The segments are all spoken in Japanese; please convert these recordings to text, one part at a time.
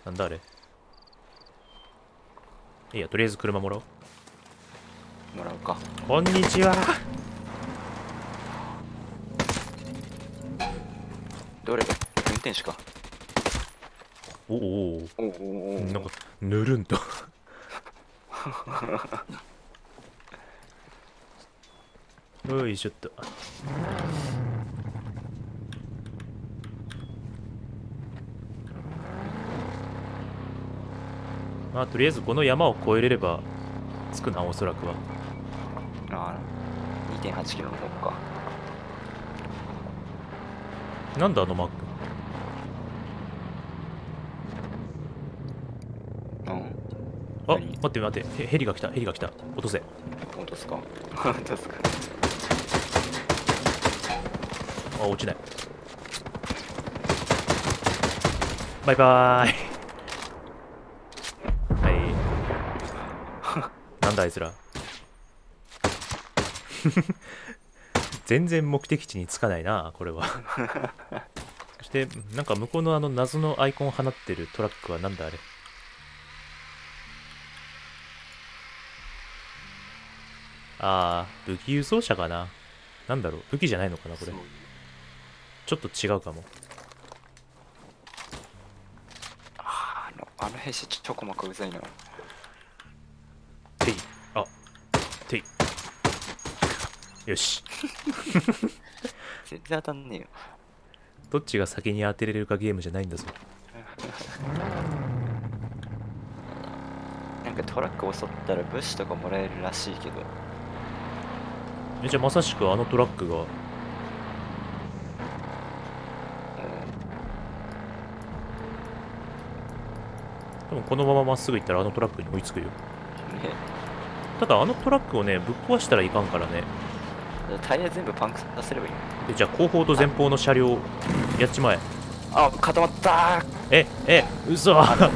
なんだあれ。いいや、とりあえず車もらおう。 もらうか。 こんにちは。 どれだ？運転手か。 おおおおお。 なんかぬるんとよいしょっと。まあとりあえずこの山を越えれれば着くな、おそらくは。 ああ、2.8 キロの方か。 なんだあのマーク。 うん。 あ、 何待って待って、ヘリが来た、ヘリが来た。落とせ。 本当ですか？本当ですか？ あ、落ちない。バイバーイ。はい。なんだあいつら。全然目的地に着かないな、これは。そして、なんか向こうのあの謎のアイコンを放ってるトラックはなんだあれ。あー、武器輸送車かな。なんだろう、武器じゃないのかな、これ。ちょっと違うかも。 あの兵士ちょこまかうざいな。 てい。あ、てい。よし。 全然当たんねえよ。 どっちが先に当てれるかゲームじゃないんだぞ。 なんかトラック襲ったら物資とかもらえるらしいけど。 じゃあまさしくあのトラックが。多分このまままっすぐ行ったらあのトラックに追いつくよ。 ね、 ただあのトラックをね、ぶっ壊したらいかんからね。 タイヤ全部パンクさせればいいの。 じゃあ後方と前方の車両やっちまえ。 あ、固まったえ、嘘。 ー。治った。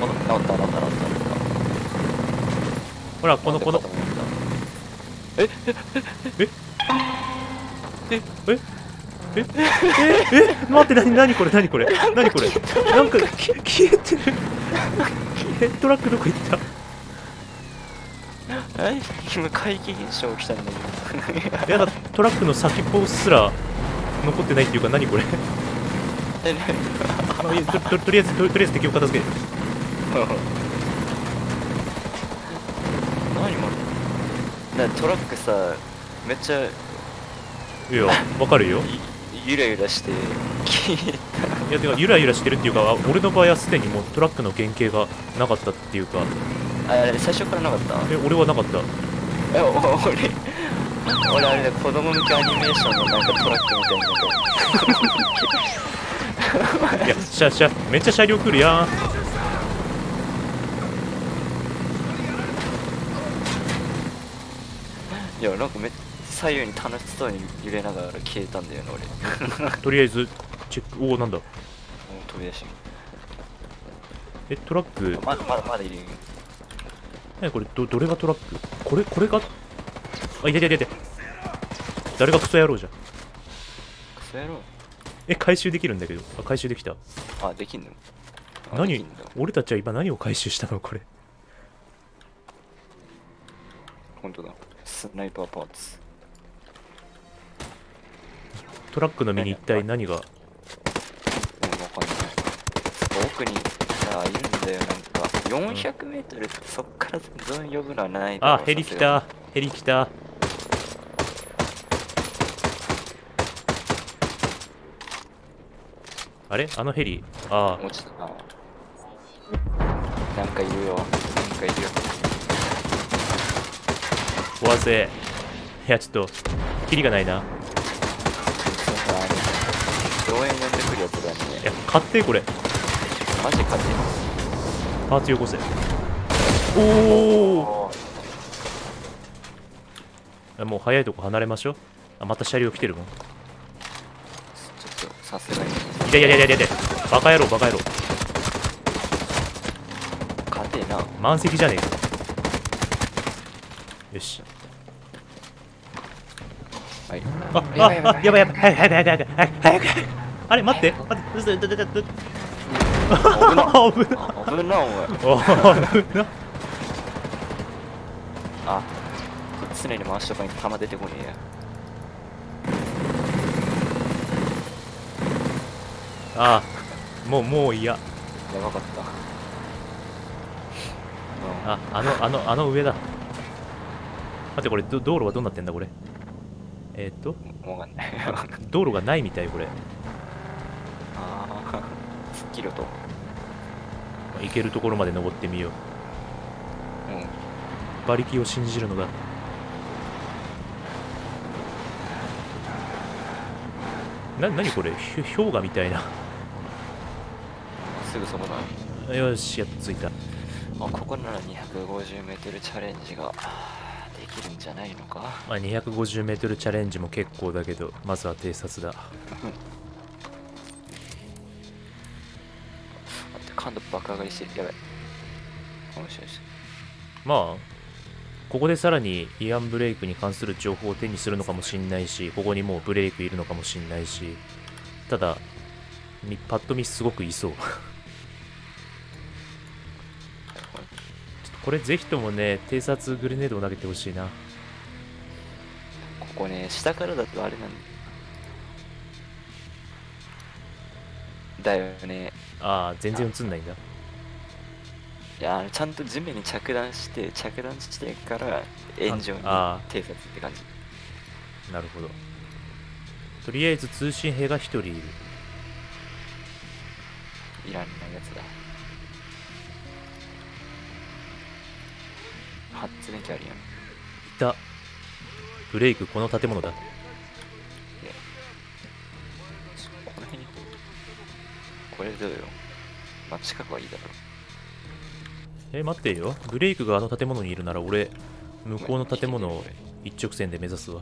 ほら、この、ええええ待って、何これなんか消えてる。トラックどこ行った。 今怪奇現象起きたんだけど。 なんかトラックの先っぽすら残ってないっていうか、何これ。とりあえず敵を片付ける。 何もトラックさ、めっちゃいや、わかるよ。 ゆらゆらして消えいや、てかゆらゆらしてるっていうか、俺の場合はすでにもうトラックの原型がなかったっていうか。 た。あれ最初からなかった？ 俺はなかった。 俺あれだ、子供向けアニメーションのなんかトラックみたいな。 いや、めっちゃ車両来るやん。 いや、なんか左右に楽しそうに揺れながら消えたんだよね、俺。 とりあえずチェック。おお、なんだ。 飛び出し。 トラック。 まだいるよ。 これどれがトラック。これが。あ、いて。誰がクソ野郎じゃん。 クソ野郎。 回収できるんだけど。あ、回収できた。 あ、できんの？ 何、俺たちは今何を回収したのこれ。 本当だ。スナイパーパーツ。 トラックの身に一体何が。 わかんない。奥にさ、いるんだよ、なんか。400メートルってそっから全然呼ぶのはないだろう。 あ、ヘリ来た。あれ、あのヘリ。ああ。 落ちたな。なんかいるよ。 壊せ。いや、ちょっとキリがないな。 応援呼んでくるやつだね。 いや、買ってこれ。 マジ勝てる。 パーツよこせ。おお。もう早いとこ離れましょう。あ、また車両来てるもん。 ちょっとさすがに。 いや。バカ野郎。 勝てえな。 満席じゃねえか。よし。 はい。 やばい。早く。あれ、待って。 危な危な危なお前。 危な。 あ、常に回しとかに弾出てこねえや。 ああ、もう嫌。 やばかった。 あの上だ。待って、これ道路はどうなってんだこれ。 わかんない。 道路がないみたいこれ。 ああ、すっきりと。 行けるところまで登ってみよう。 うん。 馬力を信じるのだ。何これ、氷河みたいな。 すぐそこだ。 よし、やっと着いた。 あ、ここなら 250m チャレンジができるんじゃないのか。 まあ、250m チャレンジも結構だけど、まずは偵察だ。 待って、感度爆上がりしてる。やばい。よしよし。 まあ、ここでさらにイアンブレイクに関する情報を手にするのかもしんないし、ここにもうブレイクいるのかもしんないし、ただ、パッと見すごくいそう。これぜひともね、偵察グレネードを投げてほしいな。 ここね、下からだとあれなんだよね。 ああ、全然映んないんだ。 いや、ちゃんと地面に着弾してから炎上にあ偵察って感じ。 なるほど。とりあえず通信兵が1人いる。 いらんなやつだ。発電機あるやん。 いた。ブレイク、この建物だ。 この辺にこれどうよ。まあ近くはいいだろう。 待ってよ。ブレイクがあの建物にいるなら俺、向こうの建物を一直線で目指すわ。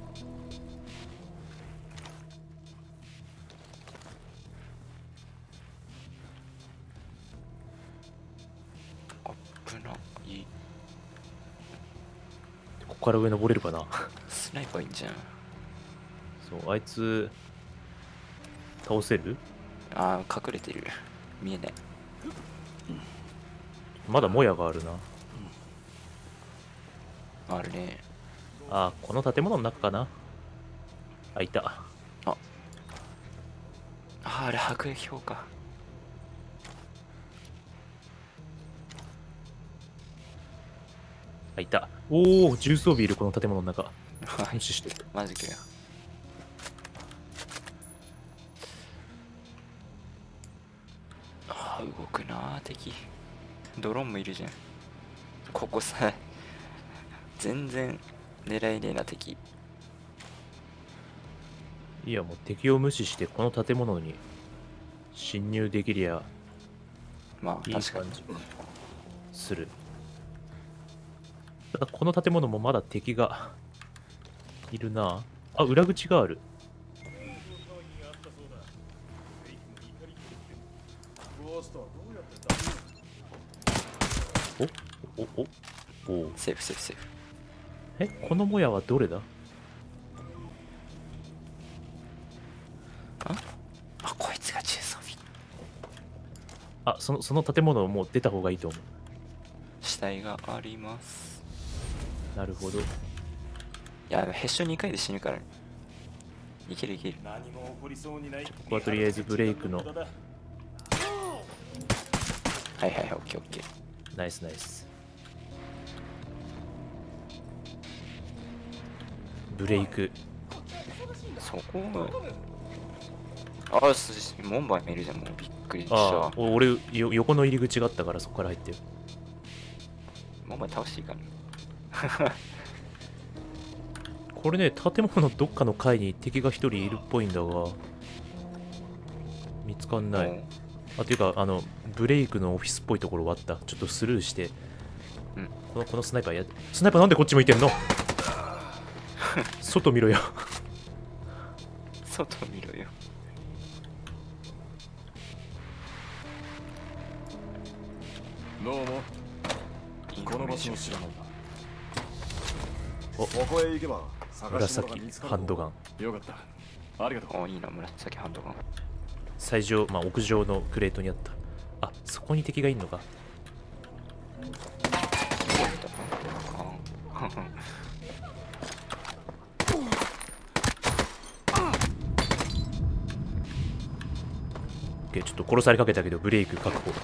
危ない。 ここから上登れるかな。 スナイパーいいんじゃん。 そう、あいつ、倒せる？ ああ、隠れてる。見えない。 まだもやがあるな。 あるね。 あ、この建物の中かな。あ、いた。 あれ、白液砲か。 あ、いた。おお、重装備いる、この建物の中。 はい。 無視して。 マジかよ。ああ、動くなー、敵。ドローンもいるじゃん。ここさ、全然狙えねえな、敵。 いや、もう敵を無視して、この建物に侵入できりゃまあ、 いい確かに。 感じする。ただ、この建物もまだ敵がいるな。あ、裏口がある。おおおお。 セーフセーフセーフ。 このもやはどれだ？ あ、こいつが重装備。 あ、その建物をもう出た方がいいと思う。 死体があります。 なるほど。 いや、へっしょ2回で死ぬからね。いけるいける。 ここはとりあえずブレイクの。 はいはいはい、オッケーオッケー。 ナイスナイス。ブレイク。 そこあ、門番見るじゃん。もうびっくりした。 ああ、俺横の入り口があったからそこから入ってる。 門番倒していいかな。 これね、建物のどっかの階に敵が一人いるっぽいんだが、見つかんない。あ、ていうか、ブレイクのオフィスっぽいところはあった。ちょっとスルーして。 うん。 このスナイパースナイパーなんでこっち向いてんの？外見ろよ。 外見ろよ。 どうも。この場所を知らないか。 お、 ここへ行けば探し物が紫見つかる。 ハンドガン。 よかった。ありがとう。 お、いいな、紫ハンドガン。 最上、まあ屋上のクレートにあった。 そこに敵がいんのか。 あちょっと殺されかけたけどブレイク確保。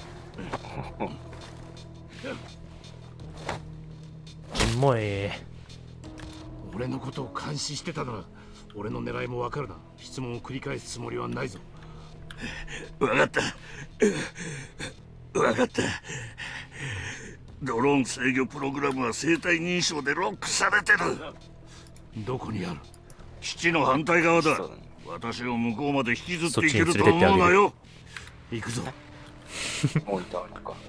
キモい。 俺のことを監視してたなら俺の狙いもわかるな。質問を繰り返すつもりはないぞ。 わかった。わかった。ドローン制御プログラムは生体認証でロックされてる。 どこにある？ 基地の反対側だ。 そうだね。 私を向こうまで引きずっていけるとそっちに連れてってあげる思うなよ。 行くぞ。 もういたなんか。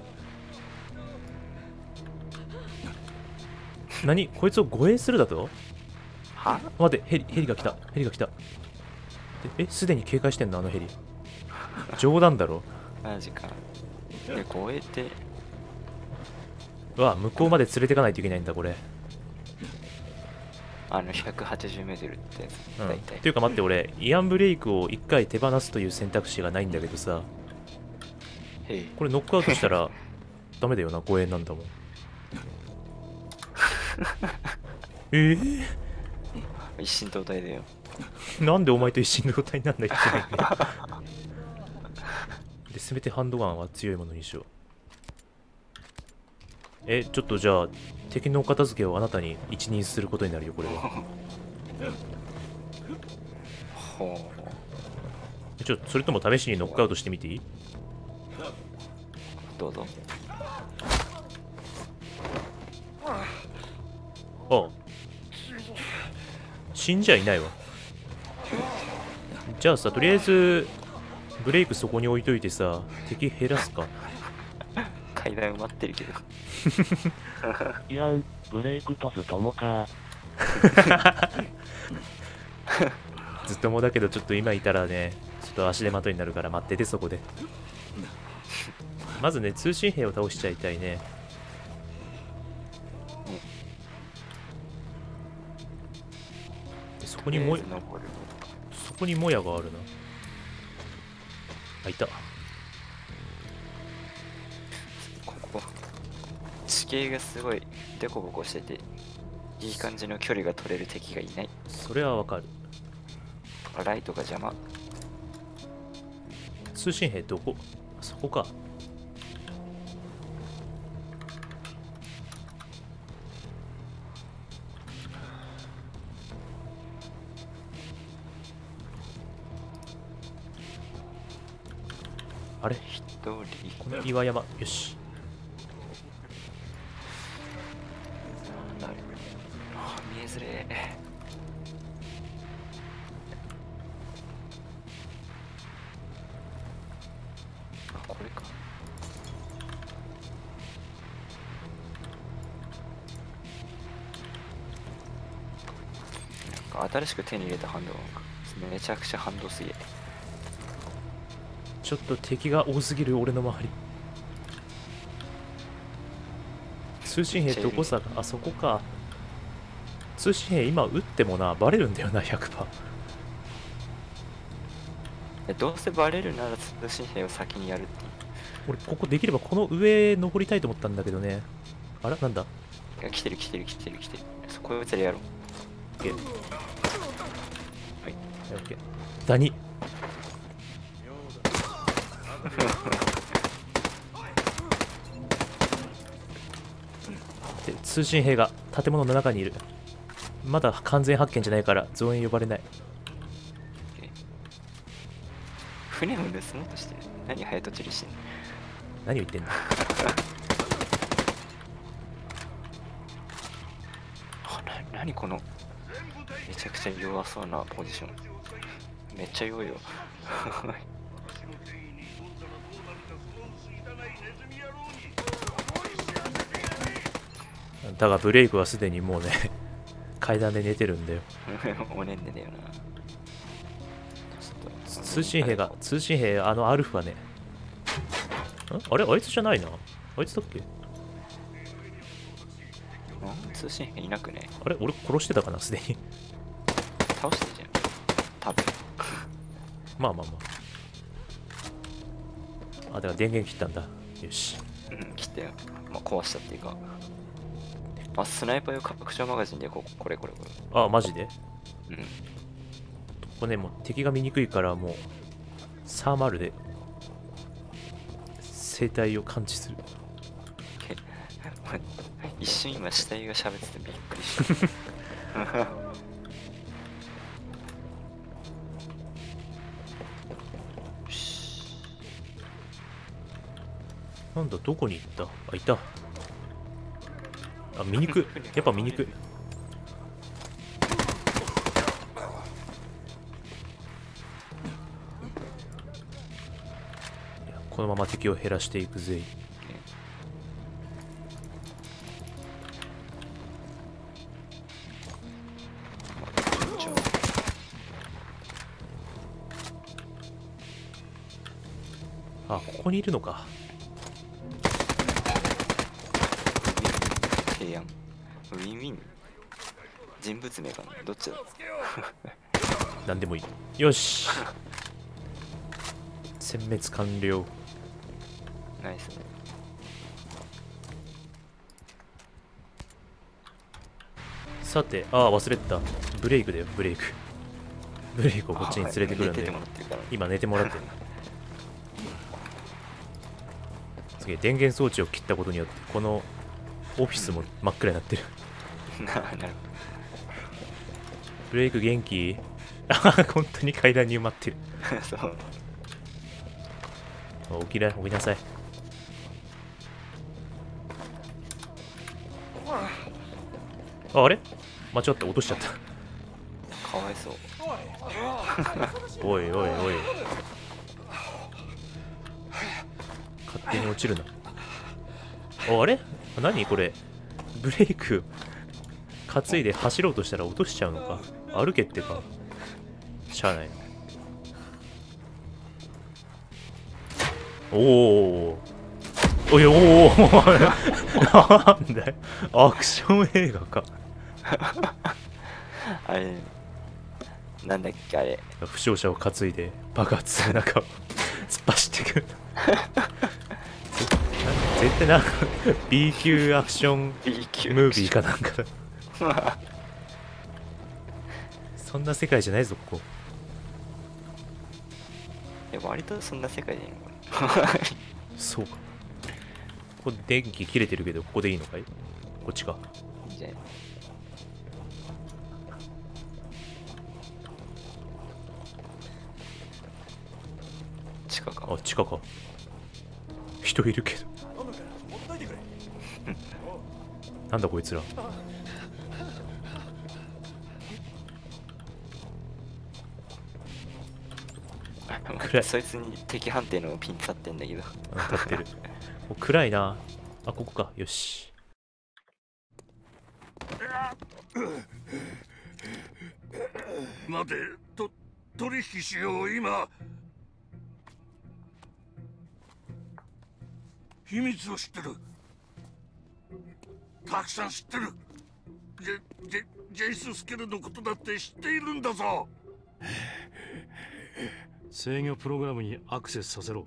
何こいつを護衛するだと？ は？ 待って、ヘリが来た。ヘリが来た。すでに警戒してんのあのヘリ。冗談だろ。 マジか。で、護衛って、 うわ、向こうまで連れてかないといけないんだこれ。 180メートルってやつ、 うん。 大体。 っていうか待って、俺イアンブレイクを1回手放すという選択肢がないんだけどさ、 へい。 これノックアウトしたらダメだよな、護衛なんだもん。 一心同体だよ。 なんでお前と一心同体になんないといけないんだよ。で、せめてハンドガンは強いものにしよう。ちょっとじゃあ敵のお片付けをあなたに一任することになるよこれは。 ほそれとも試しにノックアウトしてみていい？ う。どうぞ。 ああ、死んじゃいないわ。じゃあさ、とりあえずブレイクそこに置いといてさ、敵減らすか。 階段埋まってるけど。 いや、ブレイクパス友か。 ずっともだけど、ちょっと今いたらね、ちょっと足手まといになるから待ってて、そこで。まずね、通信兵を倒しちゃいたいね。そこにもとりあえず登る。 そこにもやがあるな。あ、いた。 ここ地形がすごいデコボコしてていい感じの距離が取れる敵がいない。 それはわかる。 ライトが邪魔。 通信兵どこ？そこか。あれ、 一人。 この岩山。よし。 見えづれえ。あ、これか。なんか新しく手に入れたハンドガンめちゃくちゃ反動すげえ。 ちょっと敵が多すぎる俺の周り。通信兵どこさが、あそこか。通信兵今撃ってもな、バレるんだよな、100%。 どうせバレるなら通信兵を先にやるっていう。 俺、ここできればこの上登りたいと思ったんだけどね。あら、なんだ？ いや、来てる。そこいつらやろう。 オッケー。 はい。 オッケー。ダニ。で、通信兵が建物の中にいる。まだ完全発見じゃないから増援呼ばれない。 船を盗もうとしてる。何早とちりしてんの。 何を言ってんの？ 何このめちゃくちゃ弱そうなポジション。めっちゃ弱いよ。 だがブレイクはすでにもうね階段で寝てるんだよ。 おねんねだよな。 通信兵アルファね。あれあいつじゃないな。あいつだっけ？ 通信兵いなくね？ あれ俺殺してたかなすでに。 倒してるじゃん多分。 まあ。あ、だから電源切ったんだ。 よし。 うん来て、まあ、壊したっていうか、あ、スナイパー用拡張マガジンでこれあ、マジでうんここね、もう敵が見にくいからもうサーマルで生態を感知する。 一瞬今死体が喋っててびっくりしたなんだ、どこに行った？あ、いた。あ、見にくい。やっぱ見にくい。いや、このまま敵を減らしていくぜ。あ、ここにいるのか。 提案ウィンウィン人物名かな、どっちだ。 なんでもいい。よし。殲滅完了。 ナイスね。 さて、ああ、忘れてた。ブレイクだよ、ブレイク。ブレイクをこっちに連れてくるんで寝ててもらってるから、 今寝てもらってる。次、電源装置を切ったことによって、このオフィスも真っ暗になってる。 なるほブレイク元気？あ、本当に階段に埋まってる。 どそう起きなさい。あれ間違った、落としちゃった。 かわいそう。 おいおいおい。勝手に落ちるな。あれ何これ。ブレイク担いで走ろうとしたら落としちゃうのか。歩けってか。しゃあないな。おおおいおおなんだよ。アクション映画か。 あれなんだっけあれ、 負傷者を担いで爆発する中を突っ走ってくる。絶対なんか B 級アクション B 級ムービーかなんかだ。そんな世界じゃないぞここ。 割とそんな世界でいいのかな。 そうか。ここ電気切れてるけどここでいいのかい？こっちか。 いいんじゃない。地下か。 あ、地下か。人いるけど。なんだこいつら。暗い。 そいつに敵判定のピン立ってんだけど。 立ってる。もう暗いな。あ、ここか。よし。 待て、取引しよう。今秘密を知ってる。たくさん知ってる。ジェイス・スケルのことだって知っているんだぞ。 制御プログラムにアクセスさせろ。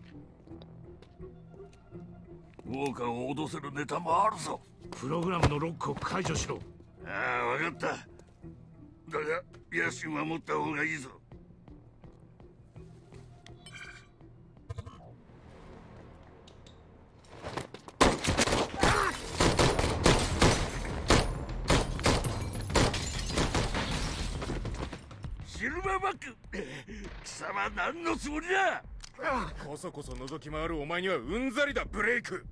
ウォーカーを脅せるネタもあるぞ。 プログラムのロックを解除しろ。 ああ、分かった。だが野心は持った方がいいぞ。シルバーバック、貴様何のつもりだ。 こそこそ覗き回るお前にはうんざりだ、ブレイク。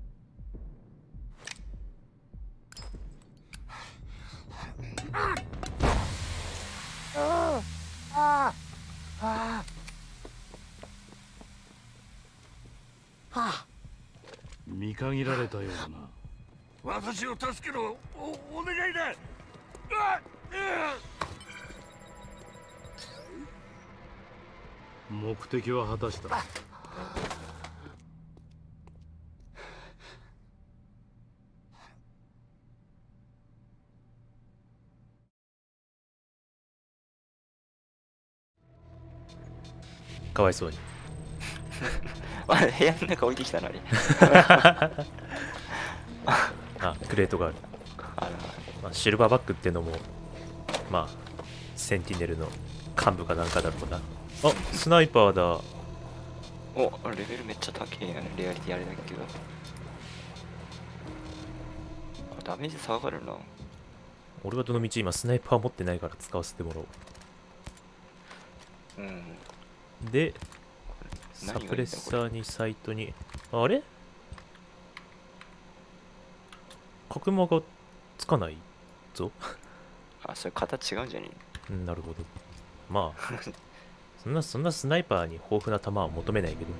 見限られたようだな。 私を助けろ。お願いだ。 目的は果たした。 かわいそうに。 マ部屋の中置いてきたのに。 あ、クレートがある。 あら、 まあ、シルバーバックってのも、まあ、センティネルの幹部かなんかだろうな。あ、スナイパーだ。 お、レベルめっちゃ高いよね、レアリティあれだけど。ダメージ下がるな。 俺はどのみち今スナイパー持ってないから使わせてもらおう。 うん。 で、サ何がいいんだプレッサーにサイトに、あれ角間がつかないぞ。 あ、それ形違うんじゃねうん、なるほど。まあ、そんなスナイパーに豊富な弾は求めないけど。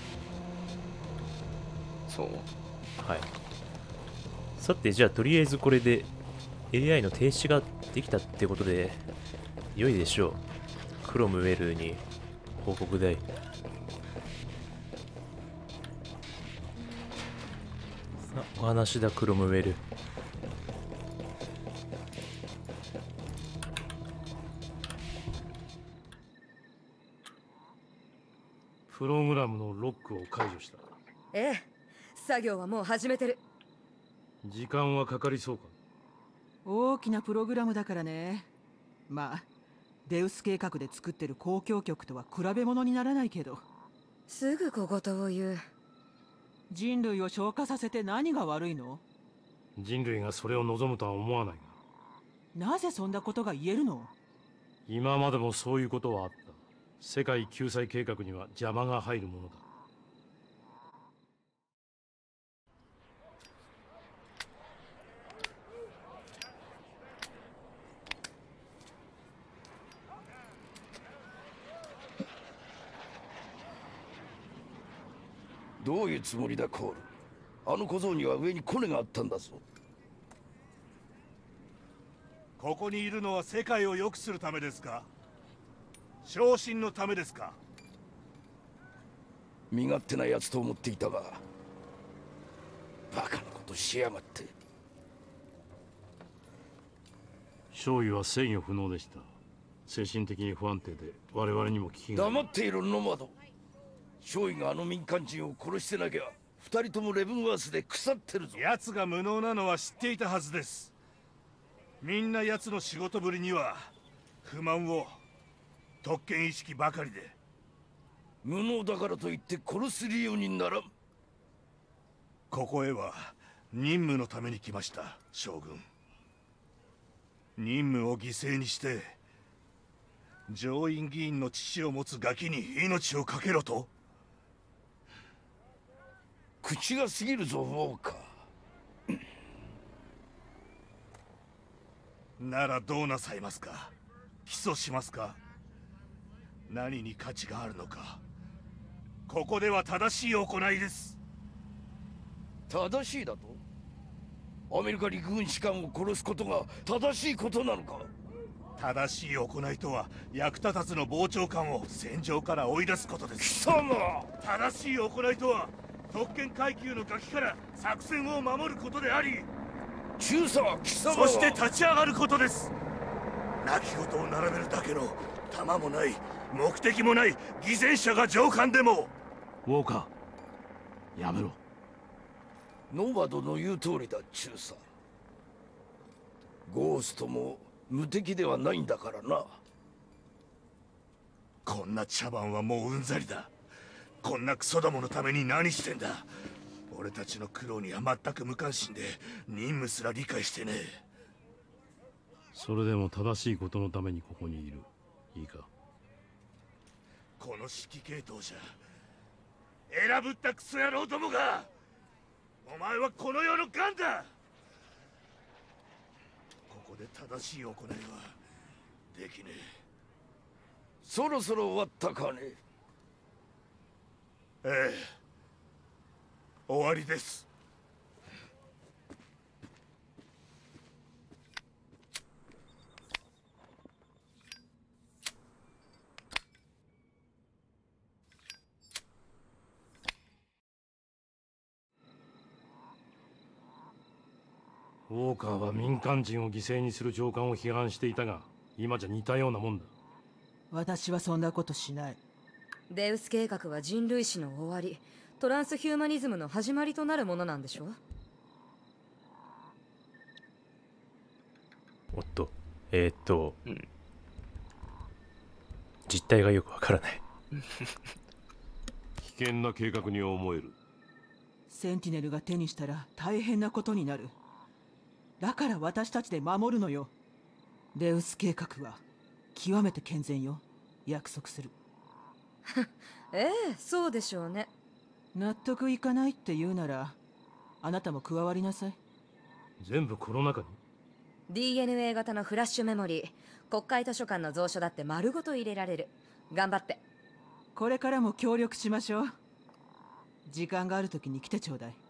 え。そう。 はい。さて、じゃあとりあえずこれで AI の停止ができたってことで良いでしょう。クロムウェルに報告だい。さあ、お話だ、クロムウェル。 プログラムのロックを解除した。 ええ、作業はもう始めてる。 時間はかかりそうか。 大きなプログラムだからね。まあデウス計画で作ってる交響曲とは比べ物にならないけど。 すぐ小言を言う。 人類を消化させて何が悪いの？ 人類がそれを望むとは思わないが。 なぜそんなことが言えるの？ 今までもそういうことはあった。世界救済計画には邪魔が入るものだ。 どういうつもりだ、コール。あの小僧には上にコネがあったんだぞ。 ここにいるのは世界を良くするためですか？昇進のためですか？ 身勝手な奴と思っていたが、バカなことしやがって。 少尉は制御不能でした。精神的に不安定で我々にも危機が。 黙っていろ、ノマド。少尉があの民間人を殺してなきゃ二人ともレブンワースで腐ってるぞ。 奴が無能なのは知っていたはずです。みんな奴の仕事ぶりには不満を、特権意識ばかりで。 無能だからといって殺す理由にならん。 ここへは任務のために来ました、将軍。任務を犠牲にして上院議員の父を持つガキに命を懸けろと？ 口が過ぎるぞ、ウォーカー。 ならどうなさいますか？起訴しますか？何に価値があるのか。ここでは正しい行いです。 正しいだと？アメリカ陸軍士官を殺すことが正しいことなのか？ 正しい行いとは役立たずの傍聴官を戦場から追い出すことです。 貴様！ 正しい行いとは特権階級のガキから作戦を守ることであり、 中佐は貴様そして立ち上がることです。泣き言を並べるだけの弾もない、目的もない偽善者が上官でも。 ウォーカー、やめろ。 ノマドの言う通りだ、中佐。ゴーストも無敵ではないんだからな。 こんな茶番はもううんざりだ。こんなクソどものために何してんだ。俺たちの苦労には全く無関心で任務すら理解してねえ。 それでも正しいことのためにここにいる。いいか。 この指揮系統じゃ選ぶったクソ野郎どもが。お前はこの世のガンだ。ここで正しい行いはできねえ。 そろそろ終わったかね。 ええ、終わりです。 ウォーカーは民間人を犠牲にする上官を批判していたが、今じゃ似たようなもんだ。 私はそんなことしない。 デウス計画は人類史の終わり。 トランスヒューマニズムの始まりとなるものなんでしょ。 おっとうん実態がよくわからない。 危険な計画に思える。 センティネルが手にしたら大変なことになる。だから私たちで守るのよ。デウス計画は極めて健全よ。約束する。 ええ、そうでしょうね。 納得いかないって言うならあなたも加わりなさい。 全部この中に。 DNA 型のフラッシュメモリー、国会図書館の蔵書だって丸ごと入れられる。頑張って。 これからも協力しましょう。時間がある時に来てちょうだい。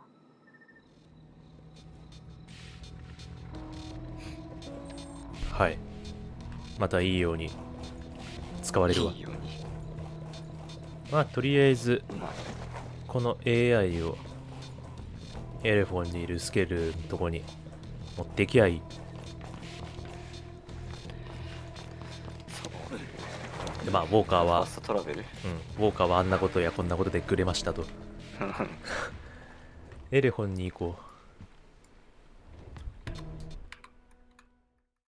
はい、またいいように使われるわ。 いいように。 まあとりあえずまあこの AI をエレフォンにいるスケルのとこに持ってきゃいい。でまあウォーカーはファーストトラベル。 ウォーカーはあんなことやこんなことでくれましたと。エレフォンに行こう。